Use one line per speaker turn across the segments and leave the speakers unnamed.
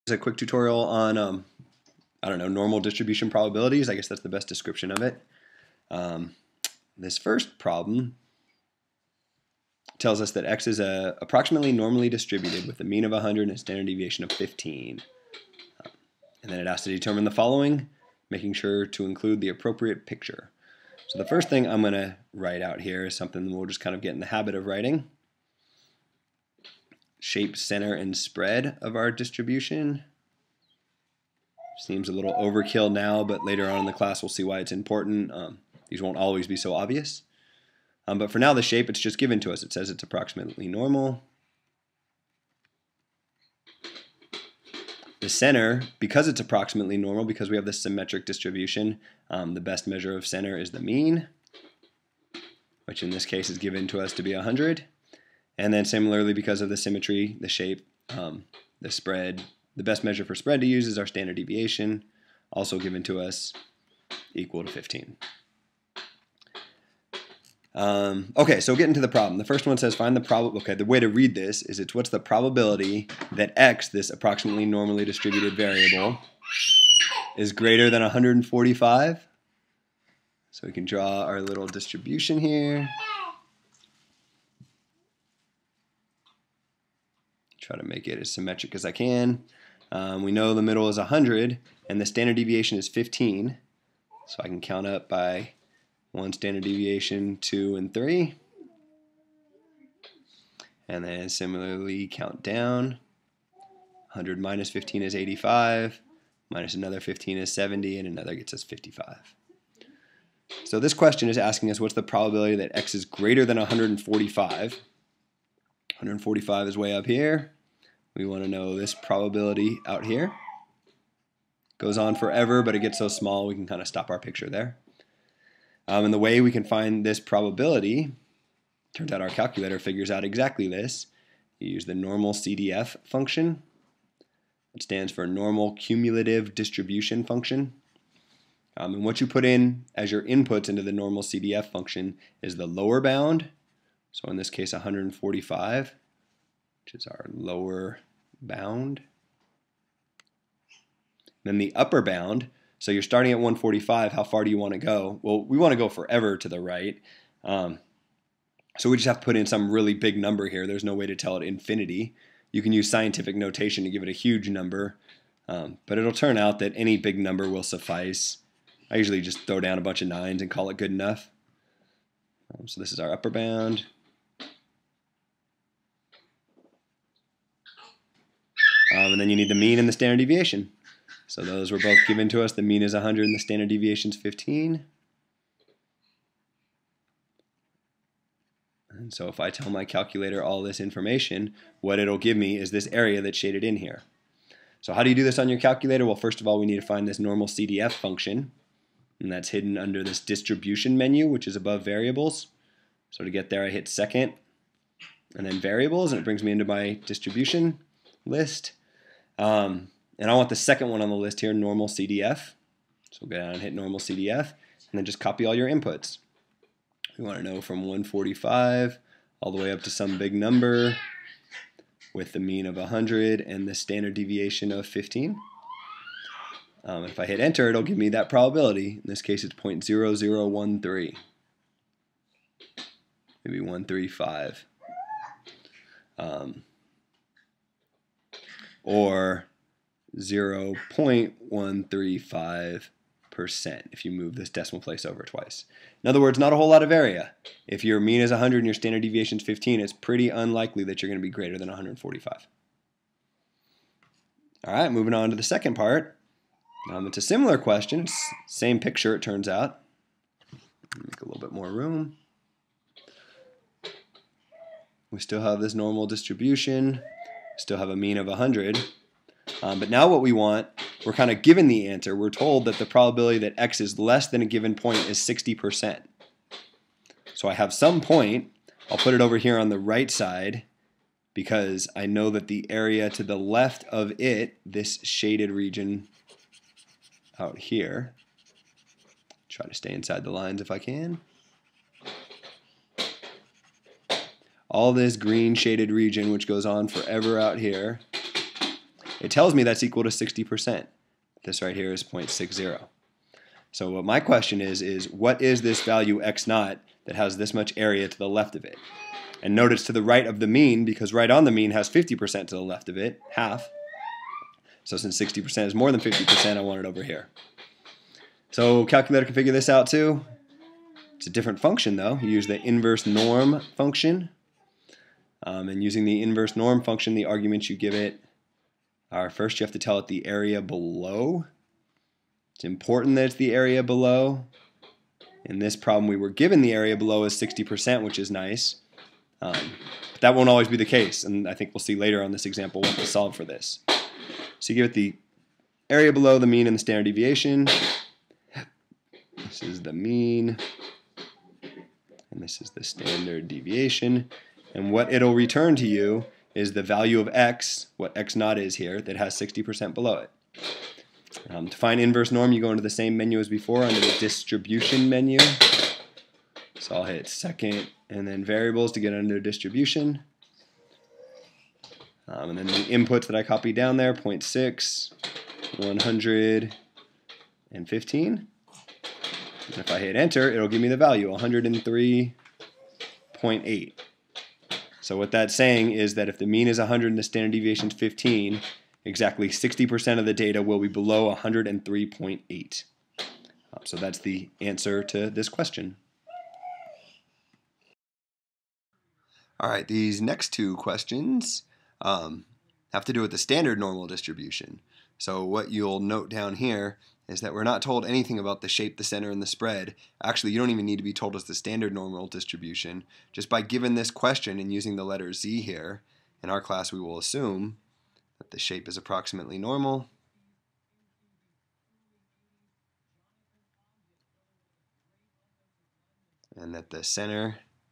A quick tutorial on, I don't know, normal distribution probabilities. I guess that's the best description of it. This first problem tells us that x is approximately normally distributed with a mean of 100 and a standard deviation of 15. And then it has to determine the following, making sure to include the appropriate picture. So the first thing I'm going to write out here is something that we'll just kind of get in the habit of writing. Shape, center, and spread of our distribution. Seems a little overkill now, but later on in the class we'll see why it's important. These won't always be so obvious. But for now, the shape, it's just given to us. It says it's approximately normal. The center, because it's approximately normal, because we have this symmetric distribution, the best measure of center is the mean, which in this case is given to us to be 100. And then similarly, because of the symmetry, the shape, the spread, the best measure for spread to use is our standard deviation, also given to us equal to 15. Okay, so getting to the problem. The first one says find the probability. Okay, the way to read this is it's what's the probability that x, this approximately normally distributed variable, is greater than 145. So we can draw our little distribution here. Try to make it as symmetric as I can. We know the middle is 100 and the standard deviation is 15. So I can count up by 1 standard deviation, 2, and 3. And then similarly count down. 100 minus 15 is 85. Minus another 15 is 70, and another gets us 55. So this question is asking us what's the probability that x is greater than 145. 145 is way up here. We want to know this probability out here. Goes on forever, but it gets so small we can kind of stop our picture there. And the way we can find this probability, turns out our calculator figures out exactly this. You use the normal CDF function. It stands for normal cumulative distribution function. And what you put in as your inputs into the normal CDF function is the lower bound. So in this case 145, which is our lower bound. Then the upper bound, so you're starting at 145, how far do you want to go? Well, we want to go forever to the right. So we just have to put in some really big number here. There's no way to tell it infinity. You can use scientific notation to give it a huge number, but it'll turn out that any big number will suffice. I usually just throw down a bunch of 9s and call it good enough. So this is our upper bound. And then you need the mean and the standard deviation. So those were both given to us. The mean is 100 and the standard deviation is 15. And so if I tell my calculator all this information, what it'll give me is this area that's shaded in here. So how do you do this on your calculator? Well, first of all, we need to find this normal CDF function. And that's hidden under this distribution menu, which is above variables. So to get there, I hit second and then variables, and it brings me into my distribution list. And I want the second one on the list here, normal CDF. So go down and hit normal CDF, and then just copy all your inputs. We want to know from 145 all the way up to some big number with the mean of 100 and the standard deviation of 15. If I hit enter, it'll give me that probability. In this case, it's 0.0013. Maybe 135. Or 0.135% if you move this decimal place over twice. In other words, not a whole lot of area. If your mean is 100 and your standard deviation is 15, it's pretty unlikely that you're going to be greater than 145. All right, moving on to the second part. It's a similar question. It's same picture, it turns out. Make a little bit more room. We still have this normal distribution. Still have a mean of 100. But now what we want, we're kind of given the answer. We're told that the probability that x is less than a given point is 60%. So I have some point. I'll put it over here on the right side because I know that the area to the left of it, this shaded region out here, try to stay inside the lines if I can. All this green shaded region, which goes on forever out here, it tells me that's equal to 60%. This right here is 0.60. So what my question is what is this value x naught that has this much area to the left of it? And note it's to the right of the mean, because right on the mean has 50% to the left of it, half. So since 60% is more than 50%, I want it over here. So calculator can figure this out too. It's a different function though. You use the inverse norm function. And using the inverse norm function, the arguments you give it are, first you have to tell it the area below. It's important that it's the area below. In this problem, we were given the area below as 60%, which is nice. But that won't always be the case, and I think we'll see later on this example what to solve for this. So you give it the area below, the mean, and the standard deviation. This is the mean, and this is the standard deviation. And what it'll return to you is the value of x, what x naught is here, that has 60% below it. To find inverse norm, you go into the same menu as before under the distribution menu. So I'll hit second and then variables to get under distribution. And then the inputs that I copied down there, 0.6, 115. And if I hit enter, it'll give me the value, 103.8. So what that's saying is that if the mean is 100 and the standard deviation is 15, exactly 60% of the data will be below 103.8. So that's the answer to this question. All right, these next two questions have to do with the standard normal distribution. So what you'll note down here is that we're not told anything about the shape, the center, and the spread. Actually, you don't even need to be told as the standard normal distribution. Just by given this question and using the letter z here, in our class we will assume that the shape is approximately normal, and that the center,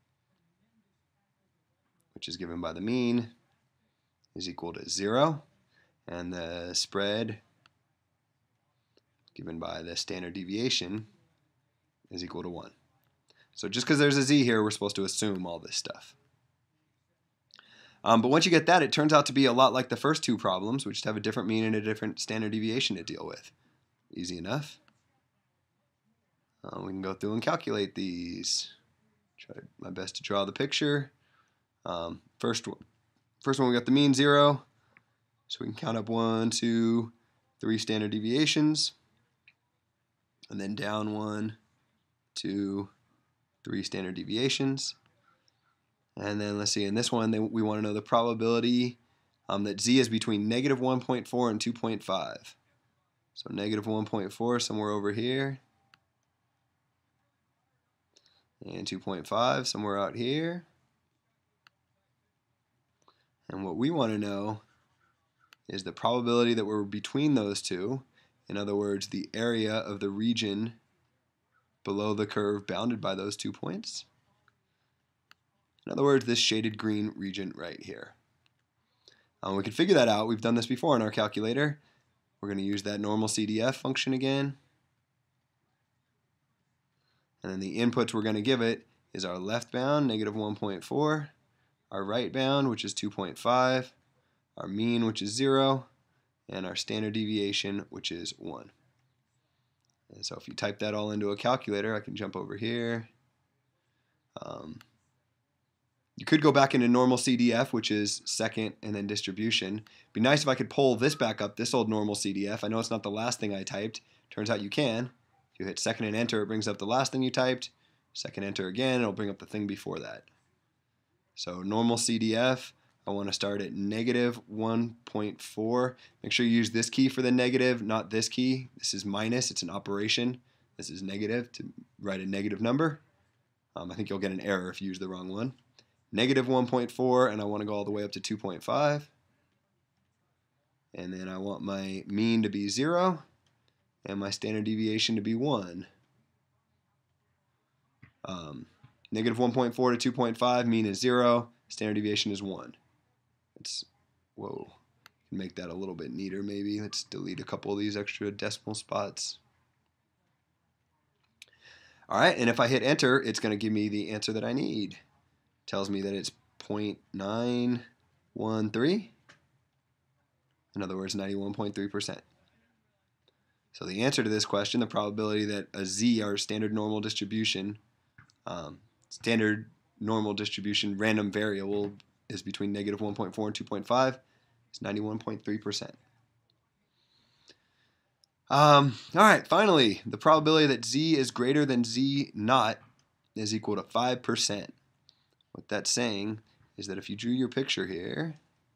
which is given by the mean, is equal to 0, and the spread, given by the standard deviation, is equal to 1. So just because there's a z here, we're supposed to assume all this stuff. But once you get that, it turns out to be a lot like the first two problems, which have a different mean and a different standard deviation to deal with. Easy enough. We can go through and calculate these. Try my best to draw the picture. First one we got the mean 0, so we can count up 1, 2, 3 standard deviations, and then down 1, 2, 3 standard deviations. And then let's see, in this one we want to know the probability that z is between negative 1.4 and 2.5. So negative 1.4 somewhere over here, and 2.5 somewhere out here. And what we want to know is the probability that we're between those two. In other words, the area of the region below the curve bounded by those 2 points. In other words, this shaded green region right here. We can figure that out. We've done this before in our calculator. We're going to use that normal CDF function again. And then the inputs we're going to give it is our left bound, negative 1.4, our right bound, which is 2.5, our mean, which is 0, and our standard deviation, which is 1. And so if you type that all into a calculator, I can jump over here. You could go back into normal CDF, which is second and then distribution. It'd be nice if I could pull this back up, this old normal CDF. I know it's not the last thing I typed. Turns out you can. If you hit second and enter, it brings up the last thing you typed. Second enter again, it'll bring up the thing before that. So normal CDF, I want to start at negative 1.4. Make sure you use this key for the negative, not this key. This is minus, it's an operation. This is negative to write a negative number. I think you'll get an error if you use the wrong one. Negative 1.4, and I want to go all the way up to 2.5. And then I want my mean to be 0, and my standard deviation to be 1. Negative 1.4 to 2.5, mean is 0, standard deviation is 1. Whoa, make that a little bit neater maybe. Let's delete a couple of these extra decimal spots. All right, and if I hit enter, it's going to give me the answer that I need. Tells me that it's 0.913. In other words, 91.3%. So the answer to this question, the probability that a z, our standard normal distribution random variable, is between negative 1.4 and 2.5 is 91.3%. All right, finally, the probability that z is greater than z naught is equal to 5%. What that's saying is that if you drew your picture here,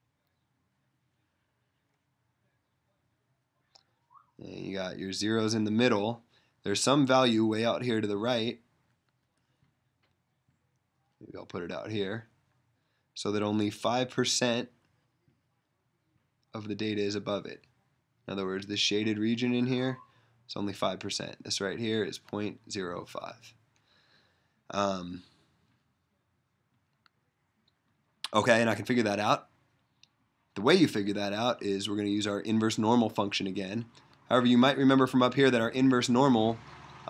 and you got your zeros in the middle, there's some value way out here to the right. Maybe I'll put it out here, so that only 5% of the data is above it. In other words, this shaded region in here is only 5%. This right here is 0.05. Okay, and I can figure that out. The way you figure that out is we're going to use our inverse normal function again. However, you might remember from up here that our inverse normal,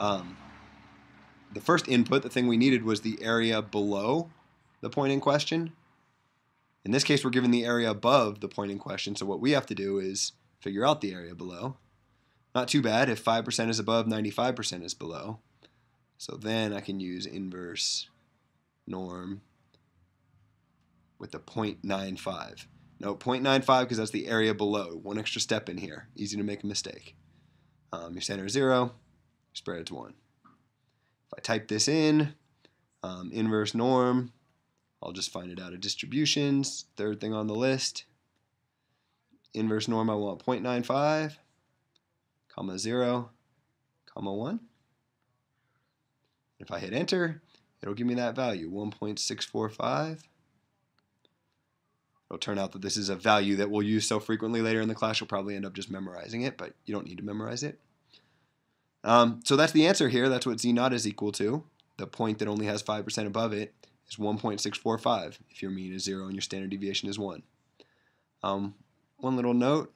the first input, the thing we needed, was the area below the point in question. In this case, we're given the area above the point in question, so what we have to do is figure out the area below. Not too bad if 5% is above, 95% is below. So then I can use inverse norm with the 0.95. No, 0.95 because that's the area below. One extra step in here. Easy to make a mistake. Your center is 0, your spread is 1. If I type this in, inverse norm, I'll just find it out of distributions, third thing on the list. Inverse norm, I want 0.95, comma 0, comma 1. If I hit enter, it'll give me that value, 1.645. It'll turn out that this is a value that we'll use so frequently later in the class you'll probably end up just memorizing it, but you don't need to memorize it. So that's the answer here. That's what z naught is equal to. The point that only has 5% above it is 1.645 if your mean is 0 and your standard deviation is 1. One little note.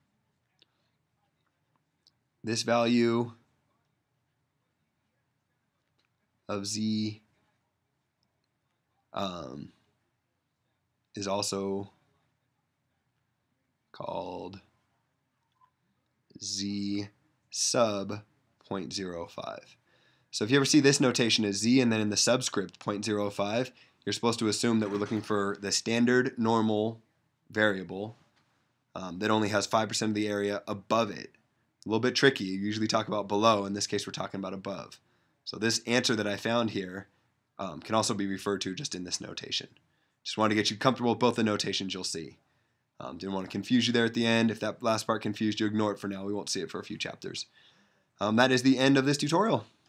This value of z is also called z sub 0.05. So if you ever see this notation as z and then in the subscript 0.05, you're supposed to assume that we're looking for the standard normal variable that only has 5% of the area above it. A little bit tricky. You usually talk about below. In this case, we're talking about above. So this answer that I found here can also be referred to just in this notation. Just wanted to get you comfortable with both the notations you'll see. Didn't want to confuse you there at the end. If that last part confused you, ignore it for now. We won't see it for a few chapters. That is the end of this tutorial.